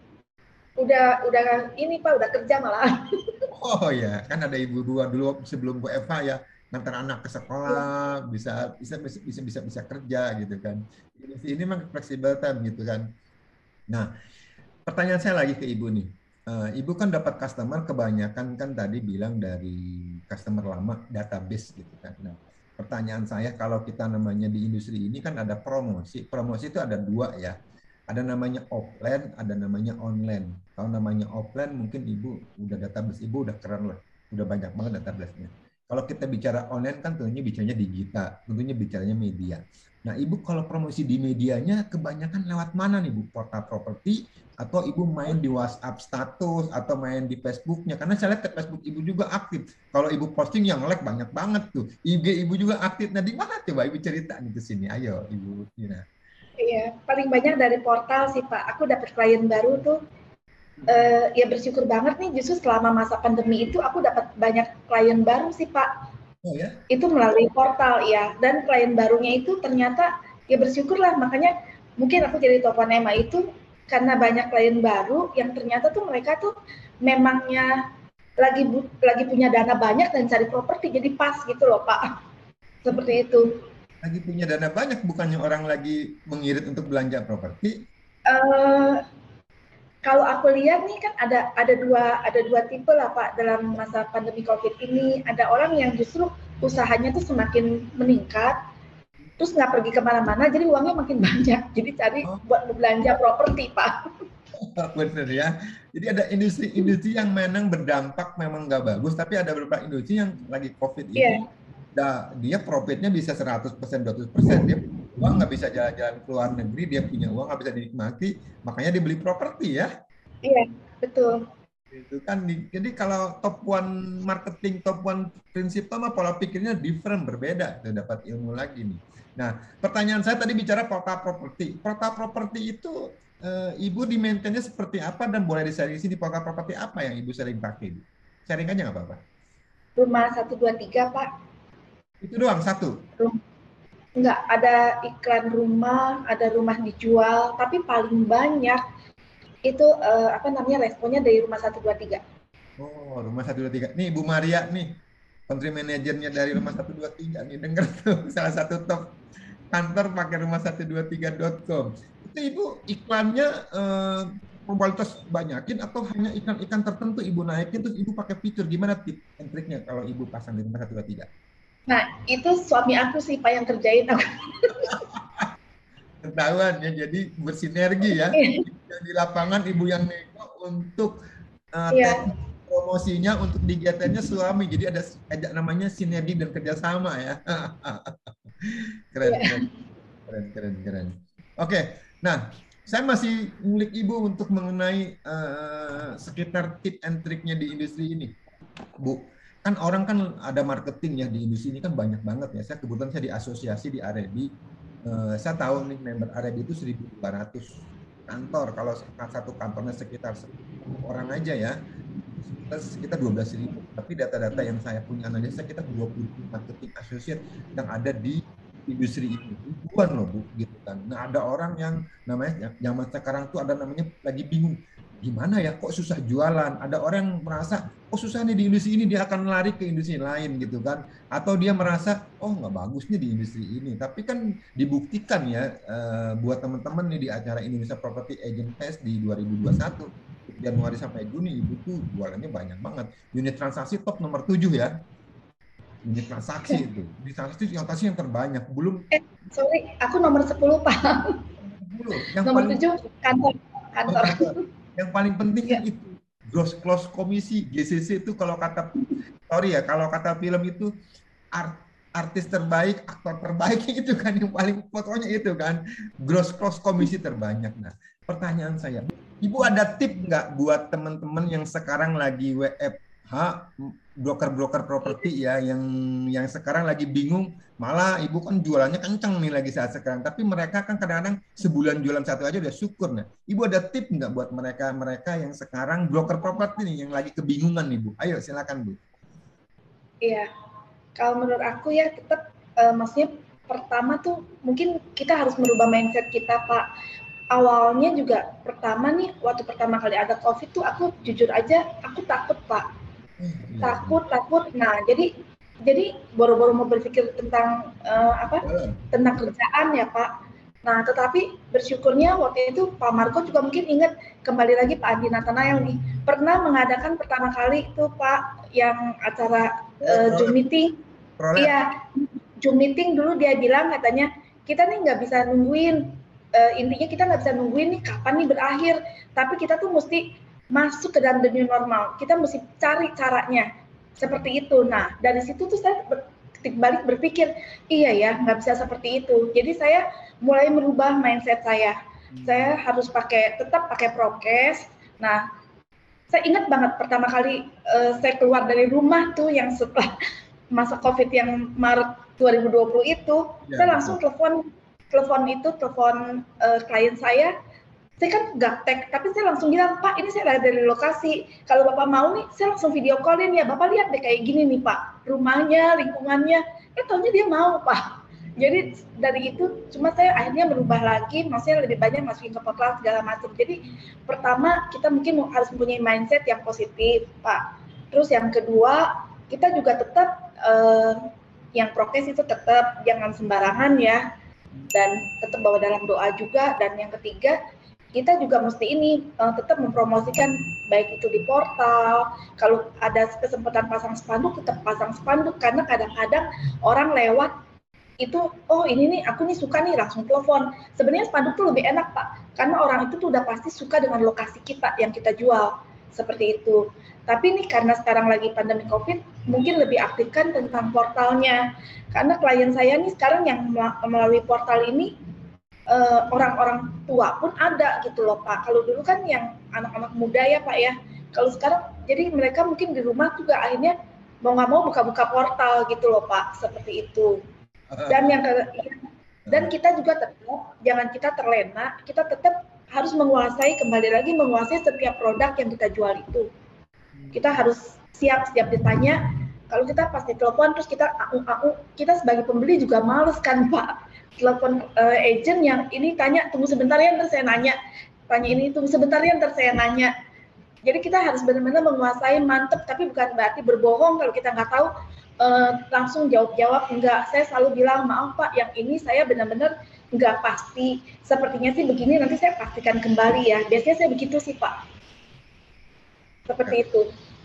A: Udah udah ini Pak, udah kerja malah.
B: Oh ya, kan ada ibu dua dulu sebelum W F H ya, ngantar anak ke
A: Iya,
B: sekolah, bisa bisa bisa bisa bisa, bisa kerja gitu kan. Ini ini memang fleksibel time gitu kan. Nah, pertanyaan saya lagi ke Ibu nih. Eh, Ibu kan dapat customer kebanyakan kan tadi bilang dari customer lama database gitu kan. Nah, pertanyaan saya kalau kita namanya di industri ini kan ada promosi. Promosi itu ada dua ya. Ada namanya offline, ada namanya online. Kalau namanya offline mungkin Ibu udah database Ibu udah keren lah. Udah banyak banget database-nya. Kalau kita bicara online kan tentunya bicaranya digital, tentunya bicaranya media. Nah, Ibu kalau promosi di medianya kebanyakan lewat mana nih Bu? Portal properti atau Ibu main di WhatsApp status atau main di Facebooknya? Karena saya lihat Facebook Ibu juga aktif. Kalau Ibu posting yang like banyak banget tuh. I G Ibu juga aktif. Nah, di mana coba Ibu cerita nih ke sini? Ayo Ibu Tina.
A: iya. Paling banyak dari portal sih Pak. Aku dapat klien baru tuh. Uh, ya bersyukur banget nih, justru selama masa pandemi itu aku dapat banyak klien baru sih Pak.
B: Oh ya?
A: Itu melalui portal ya. Dan klien barunya itu ternyata ya bersyukurlah, makanya mungkin aku jadi top one E M A itu karena banyak klien baru yang ternyata tuh mereka tuh memangnya lagi lagi punya dana banyak dan cari properti, jadi pas gitu loh Pak. Seperti itu.
B: Lagi punya dana banyak, bukannya orang lagi mengirit untuk belanja properti?
A: Uh, Kalau aku lihat nih kan ada ada dua ada dua tipe lah Pak dalam masa pandemi COVID ini. Ada orang yang justru usahanya tuh semakin meningkat, terus nggak pergi kemana-mana, jadi uangnya makin banyak. Jadi cari
B: Oh,
A: buat belanja properti Pak.
B: benar ya. Jadi ada industri-industri yang memang berdampak memang nggak bagus, tapi ada beberapa industri yang lagi COVID ini,
A: Iya,
B: dah, dia profitnya bisa seratus persen, dua ratus persen. Dia uang nggak bisa jalan-jalan ke luar negeri, dia punya uang nggak bisa dinikmati, makanya dia beli properti ya.
A: iya, betul.
B: Itu kan. Jadi kalau top one marketing, top one prinsip mah pola pikirnya different, berbeda. Tuh, dapat ilmu lagi nih. Nah, pertanyaan saya tadi bicara portal properti. Portal properti itu eh, Ibu di maintain-nya seperti apa dan boleh di-sharing di sini portal properti apa yang Ibu sering pakai? Sharing aja nggak apa-apa.
A: Rumah satu dua tiga Pak.
B: Itu doang satu.
A: Rum Enggak, ada iklan rumah, ada rumah dijual, tapi paling banyak itu uh, apa namanya responnya dari rumah satu dua tiga.
B: Oh, rumah satu dua tiga. Nih Bu Maria nih, country manajernya dari rumah satu dua tiga nih, denger tuh salah satu top kantor pakai rumah satu dua tiga dot com. Itu Ibu iklannya eh, kualitas banyakin atau hanya iklan-iklan tertentu Ibu naikin terus Ibu pakai fitur gimana tip and triknya kalau Ibu pasang di rumah satu dua tiga?
A: Nah, itu suami aku sih Pak yang kerjain aku.
B: Ketahuan ya, jadi bersinergi ya. Yang di lapangan Ibu yang nego untuk eh,
A: Iya,
B: teknik promosinya untuk digiatannya suami. Jadi ada ada namanya sinergi dan kerjasama ya. Keren,
A: iya.
B: keren, keren, keren, keren. Oke, nah saya masih ngulik Ibu untuk mengenai eh, sekitar tip and triknya di industri ini, Bu. Kan orang kan ada marketing ya di industri ini kan banyak banget ya. Saya kebetulan saya di asosiasi di Arebi. Eh, saya tahu nih member Arebi itu seribu dua ratus kantor. Kalau satu kantornya sekitar sepuluh orang aja ya, itu sekitar sekitar dua belas ribu. Tapi data-data yang saya punya analisa kita dua puluh marketing associate yang ada di industri ini. Ribuan loh Bu, gitu kan. Nah ada orang yang namanya zaman sekarang tuh ada namanya lagi bingung gimana ya kok susah jualan. Ada orang yang merasa oh susah nih di industri ini dia akan lari ke industri lain gitu kan. Atau dia merasa oh nggak bagus nih di industri ini. Tapi kan dibuktikan ya eh, buat teman-teman nih di acara Indonesia Property Agent Fest di dua ribu dua puluh satu Januari sampai Juni Ibu tuh jualannya banyak banget. Unit transaksi top nomor tujuh ya. Unit transaksi itu. Unit transaksi yang transaksi yang terbanyak. Belum
A: Eh, sorry, aku nomor sepuluh Pak.
B: sepuluh. Yang
A: Nomor
B: paling
A: tujuh kantor.
B: oh,
A: Kantor.
B: kantor. Yang paling penting kan
A: Iya,
B: itu gross close komisi G C C itu kalau kata sorry ya kalau kata film itu art, artis terbaik aktor terbaik itu kan yang paling pokoknya itu kan gross close komisi terbanyak. Nah pertanyaan saya Ibu ada tip nggak buat teman-teman yang sekarang lagi W F H broker-broker properti ya yang yang sekarang lagi bingung malah ibu kan jualannya kenceng nih lagi saat sekarang tapi mereka kan kadang-kadang sebulan jualan satu aja udah syukur. Nah ibu ada tip nggak buat mereka mereka yang sekarang broker properti nih yang lagi kebingungan nih Bu, ayo silakan Bu.
A: iya. Kalau menurut aku ya tetap uh, maksudnya pertama tuh mungkin kita harus merubah mindset kita Pak. Awalnya juga pertama nih waktu pertama kali ada COVID tuh aku jujur aja aku takut Pak.
B: Eh, iya benar.
A: Takut takut. Nah jadi jadi boro-boro mau berpikir tentang uh, apa
B: Jalan.
A: tentang kerjaan ya Pak. Nah tetapi bersyukurnya waktu itu Pak Marco juga mungkin ingat kembali lagi Pak Andi Nathanael nih pernah mengadakan pertama kali itu Pak yang acara
B: Oh,
A: uh, Zoom
B: prolab,
A: meeting.
B: prolab.
A: Iya, Zoom meeting dulu dia bilang katanya kita nih nggak bisa nungguin uh, intinya kita nggak bisa nungguin nih kapan nih berakhir, tapi kita tuh mesti masuk ke dalam the new normal. Kita mesti cari caranya seperti itu. Nah dari situ tuh saya ketik balik berpikir iya ya nggak bisa seperti itu. Jadi saya mulai merubah mindset saya. Saya harus pakai tetap pakai prokes. Nah saya ingat banget pertama kali uh, saya keluar dari rumah tuh yang setelah masa COVID yang Maret dua ribu dua puluh itu,
B: Ya
A: saya
B: betul.
A: langsung telepon telepon itu, telepon uh, klien saya. Saya kan gaptek, tapi saya langsung bilang, Pak, ini saya ada di lokasi. Kalau Bapak mau nih, saya langsung video call-in ya. Bapak lihat deh kayak gini nih, Pak. Rumahnya, lingkungannya. Eh, taunya dia mau, Pak. Jadi dari itu, cuma saya akhirnya berubah lagi, maksudnya lebih banyak masukin ke portal segala macam. Jadi pertama, kita mungkin harus mempunyai mindset yang positif, Pak. Terus yang kedua, kita juga tetap uh, yang prokes itu tetap jangan sembarangan ya, dan tetap bawa dalam doa juga. Dan yang ketiga kita juga mesti ini uh, tetap mempromosikan baik itu di portal, kalau ada kesempatan pasang spanduk tetap pasang spanduk karena kadang-kadang orang lewat itu oh ini nih aku nih suka nih langsung telepon. Sebenarnya spanduk tuh lebih enak Pak karena orang itu tuh udah pasti suka dengan lokasi kita yang kita jual seperti itu. Tapi nih karena sekarang lagi pandemi COVID mungkin lebih aktifkan tentang portalnya karena klien saya nih sekarang yang melalui portal ini uh, orang-orang tua pun ada gitu loh Pak. Kalau dulu kan yang anak-anak muda ya Pak ya. Kalau sekarang jadi mereka mungkin di rumah juga akhirnya mau nggak mau buka-buka portal gitu loh Pak. Seperti itu. Dan yang dan kita juga tetap jangan kita terlena, kita tetap harus menguasai kembali lagi menguasai setiap produk yang kita jual itu. Kita harus siap setiap ditanya. Kalau kita pasti telepon terus kita aku-aku, kita sebagai pembeli juga males kan Pak. Telepon uh, agent yang ini tanya tunggu sebentar ya ntar saya nanya, tanya ini tunggu sebentar ya ntar saya nanya. Jadi kita harus benar-benar menguasai, mantep, tapi bukan berarti berbohong kalau kita nggak tahu, uh, langsung jawab-jawab. Enggak, saya selalu bilang, maaf Pak, yang ini saya benar-benar nggak pasti. Sepertinya sih begini, nanti saya pastikan kembali ya. Biasanya saya begitu sih Pak. Seperti
B: Ya.
A: itu.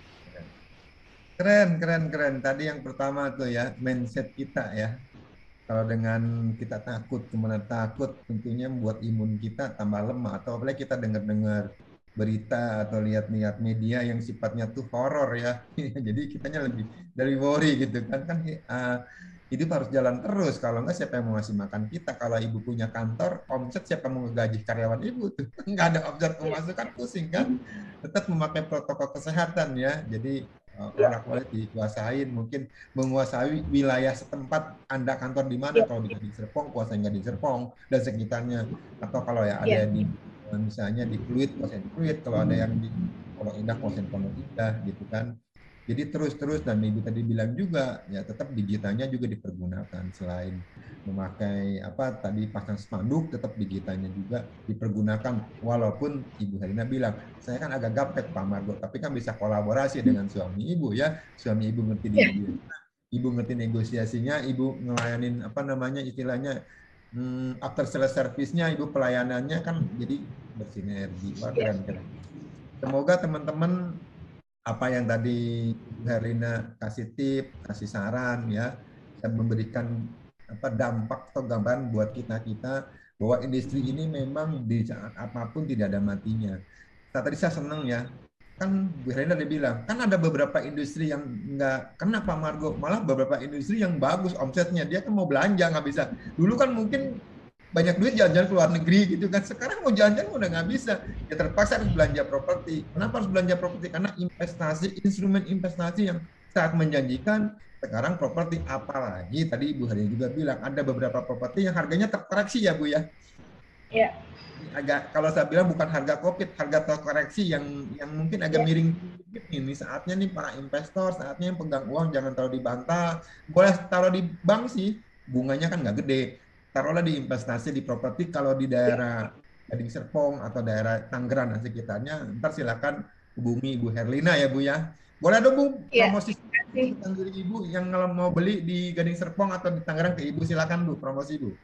B: Keren, keren, keren. Tadi yang pertama tuh ya, mindset kita ya. Kalau dengan kita takut, kemana takut, tentunya membuat imun kita tambah lemah. Atau apalagi kita dengar-dengar berita atau lihat-lihat media yang sifatnya tuh horor ya. Jadi kitanya lebih dari worry gitu kan. Kan uh, hidup harus jalan terus. Kalau enggak siapa yang mau ngasih makan kita? Kalau ibu punya kantor, omset siapa mau gaji karyawan ibu tuh? Enggak ada omset pemasukan, pusing kan? Tetap memakai protokol kesehatan ya. Jadi
A: Ya,
B: produk kualitas dikuasain, mungkin menguasai wilayah setempat Anda kantor di mana,
A: ya,
B: kalau di Gading Serpong kuasain Gading Serpong dan sekitarnya, atau kalau ya ada
A: ya,
B: di misalnya di Pluit kuasain Pluit, kalau ada yang di Pondok Indah kuasain Pondok Indah gitu kan. Jadi terus-terus, dan Ibu tadi bilang juga ya tetap digitalnya juga dipergunakan, selain memakai apa tadi pasang spanduk, tetap digitalnya juga dipergunakan. Walaupun Ibu Herina bilang saya kan agak gaptek Pak Margo, tapi kan bisa kolaborasi dengan suami Ibu ya. Suami Ibu ngerti
A: ya,
B: digital, Ibu ngerti negosiasinya, Ibu ngelayanin apa namanya istilahnya hmm, after sales service-nya, Ibu pelayanannya kan jadi bersinergi. Wah,
A: ya,
B: keren keren. Semoga teman-teman apa yang tadi Ibu Herlina kasih tip, kasih saran ya, dan memberikan apa dampak atau gambaran buat kita-kita bahwa industri ini memang di saat apapun tidak ada matinya. Nah, tadi saya senang ya, kan Bu Herlina udah bilang, kan ada beberapa industri yang nggak kena Pak Margo, malah beberapa industri yang bagus omsetnya, dia kan mau belanja nggak bisa. Dulu kan mungkin banyak duit jalan-jalan ke luar negeri gitu kan, sekarang mau jalan-jalan udah nggak bisa, ya terpaksa harus belanja properti. Kenapa harus belanja properti? Karena investasi, instrumen investasi yang sangat menjanjikan sekarang properti, apalagi tadi Ibu Hari juga bilang ada beberapa properti yang harganya terkoreksi ya Bu ya.
A: ya,
B: Ini agak, kalau saya bilang bukan harga COVID, harga terkoreksi yang yang mungkin agak
A: ya,
B: miring dikit nih. Ini saatnya nih para investor, saatnya yang pegang uang jangan terlalu dibantah. Boleh taruh di bank sih, bunganya kan nggak gede. Taruhlah di investasi di properti, kalau di
A: ya,
B: daerah Gading Serpong atau daerah Tangerang dan sekitarnya, ntar silakan hubungi Ibu Herlina ya Bu ya. Boleh dong Bu,
A: ya.
B: promosi
A: Kasih.
B: tentang diri Ibu yang kalau mau beli di Gading Serpong atau di Tangerang ke Ibu, silakan Bu, promosi Bu.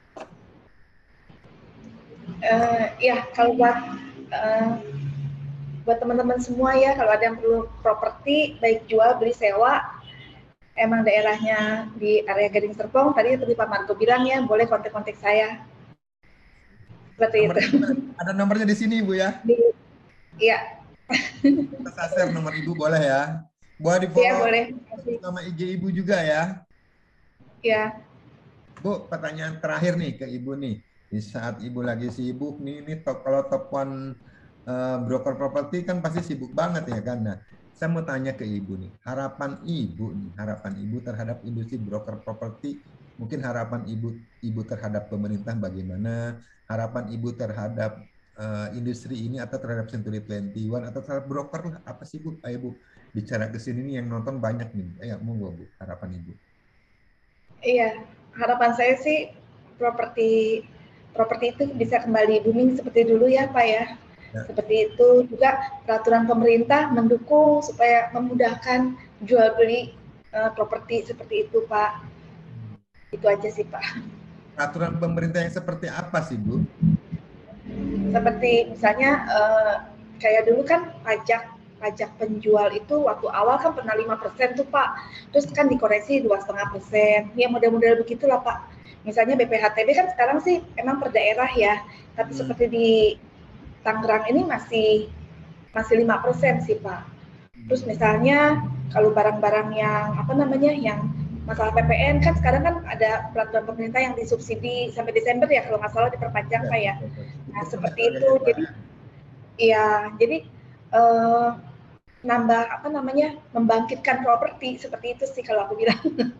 A: Uh, ya, kalau buat uh, buat teman-teman semua ya, kalau ada yang perlu properti, baik jual, beli, sewa, emang daerahnya di area Gading Serpong, tadi tadi Pak Margo bilang ya, boleh kontak-kontak saya. Seperti itu.
B: Nomornya juga ada nomornya di sini Bu ya.
A: Di, ya,
B: Kita share nomor Ibu boleh ya. Boleh di
A: ya
B: follow
A: boleh.
B: nama I G Ibu juga ya.
A: Ya,
B: Bu, pertanyaan terakhir nih ke Ibu nih. Di saat Ibu lagi sibuk nih, ini top, kalau top one uh, broker properti kan pasti sibuk banget ya kan. Nah, saya mau tanya ke Ibu nih, harapan Ibu nih, harapan Ibu terhadap industri broker properti, mungkin harapan Ibu Ibu terhadap pemerintah bagaimana, harapan Ibu terhadap uh, industri ini atau terhadap Century dua puluh satu atau terhadap broker lah, apa sih Bu? Ayo Bu, bicara ke sini nih yang nonton banyak nih. Ayo monggo Bu, harapan Ibu.
A: iya. Harapan saya sih properti properti itu bisa kembali booming seperti dulu ya Pak ya.
B: Ya.
A: Seperti itu juga peraturan pemerintah mendukung supaya memudahkan jual beli uh, properti seperti itu Pak. Itu aja sih Pak.
B: Peraturan pemerintah yang seperti apa sih Bu?
A: Seperti misalnya uh, kayak dulu kan pajak pajak penjual itu waktu awal kan pernah lima persen tuh Pak, terus kan dikoreksi dua koma lima persen, ya model-model begitulah Pak. Misalnya B P H T B kan sekarang sih emang per daerah ya, tapi
B: Hmm.
A: seperti di Tangerang ini masih masih lima persen sih Pak. Terus misalnya kalau barang-barang yang apa namanya yang masalah P P N kan sekarang kan ada peraturan pemerintah yang disubsidi sampai Desember ya kalau nggak salah diperpanjang
B: Ya,
A: Pak ya.
B: betul.
A: Nah
B: Itu pun
A: seperti itu,
B: harganya Pak
A: jadi
B: ya.
A: ya jadi eh, nambah apa namanya membangkitkan properti seperti itu sih kalau aku bilang.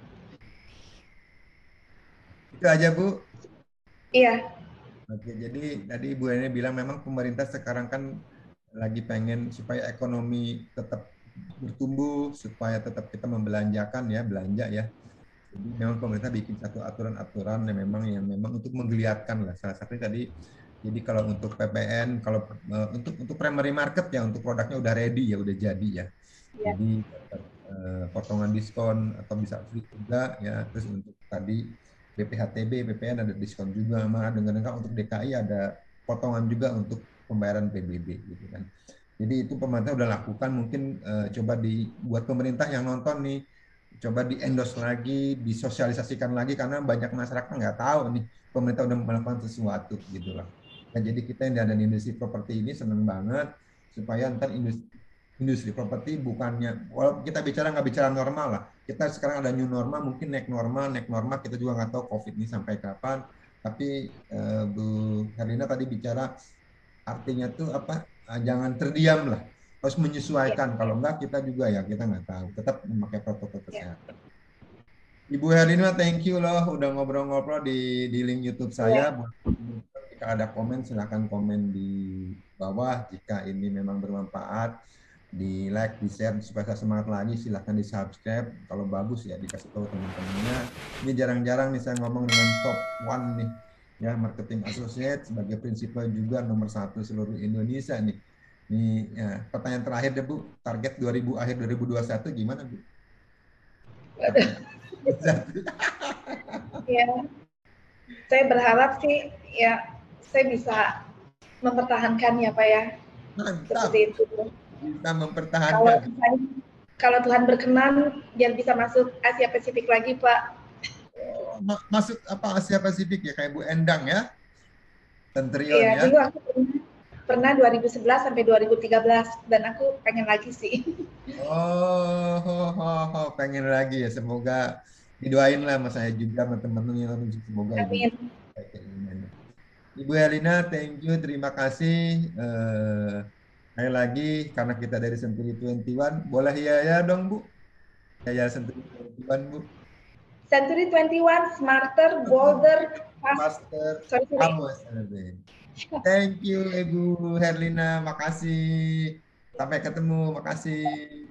B: Itu aja Bu.
A: Iya,
B: Oke, jadi tadi Ibu Eni bilang memang pemerintah sekarang kan lagi pengen supaya ekonomi tetap bertumbuh, supaya tetap kita membelanjakan ya, belanja ya. Jadi memang pemerintah bikin satu aturan-aturan yang memang yang memang untuk menggeliatkan lah. Salah satunya tadi Jadi kalau untuk P P N, kalau uh, untuk untuk primary market ya, untuk produknya udah ready ya, udah jadi ya.
A: Ya.
B: Jadi dapat uh, potongan diskon atau bisa free juga ya. Terus untuk tadi B P H T B, B P N ada diskon juga, sama dengar-dengar untuk D K I ada potongan juga untuk pembayaran P B B gitu kan. Jadi itu pemerintah udah lakukan, mungkin uh, coba dibuat pemerintah yang nonton nih, coba di endorse lagi, disosialisasikan lagi karena banyak masyarakat nggak tahu nih pemerintah udah melakukan sesuatu gitu lah. Nah, jadi kita yang ada di industri properti ini seneng banget supaya ntar industri, industri properti bukannya, walaupun kita bicara nggak bicara normal lah, kita sekarang ada new normal, mungkin naik normal, naik normal kita juga nggak tahu COVID ini sampai kapan. Tapi eh, Bu Herlina tadi bicara artinya tuh apa? eh, Jangan terdiam lah, harus
A: Ya.
B: menyesuaikan. Kalau enggak kita juga ya kita nggak tahu, tetap memakai protokol
A: Ya.
B: kesehatan. Ibu Herlina, thank you loh udah ngobrol-ngobrol di di link YouTube saya.
A: Ya.
B: Jika ada komen, silahkan komen di bawah. Jika ini memang bermanfaat, di like, di share supaya saya semangat lagi. Silahkan di subscribe. Kalau bagus ya dikasih tahu teman-temannya. Ini jarang-jarang nih saya ngomong dengan top one nih, ya marketing associate sebagai prinsipal juga nomor satu seluruh Indonesia nih. Nih ya, pertanyaan terakhir deh Bu, target dua ribu akhir dua ribu dua puluh satu gimana Bu? Apa?
A: Ya. Saya berharap sih ya saya bisa mempertahankan ya Pak ya.
B: Mantap,
A: Seperti itu.
B: bisa
A: Kalau
B: mempertahankan.
A: Tuhan, kalau Tuhan berkenan biar bisa masuk Asia Pasifik lagi Pak.
B: Oh, masuk apa Asia Pasifik ya kayak Bu Endang ya, Tentrion
A: Iya,
B: ya.
A: dulu aku pernah, pernah dua ribu sebelas sampai dua ribu tiga belas dan aku pengen lagi sih.
B: Oh, oh, oh, oh, pengen lagi ya. Semoga didoain lah sama saya juga sama teman-teman yang lain, semoga juga
A: Amin.
B: kayak keinginannya. Ibu Elina, thank you, terima kasih. Eh, sekali lagi karena kita dari Senturi dua puluh satu, boleh ya ya dong Bu, ya ya Senturi dua puluh satu Bu.
A: Century dua puluh satu, smarter, bolder, fast.
B: Master
A: Sorry, sorry.
B: Amos. Thank you Ibu Herlina, makasih. Sampai ketemu, makasih.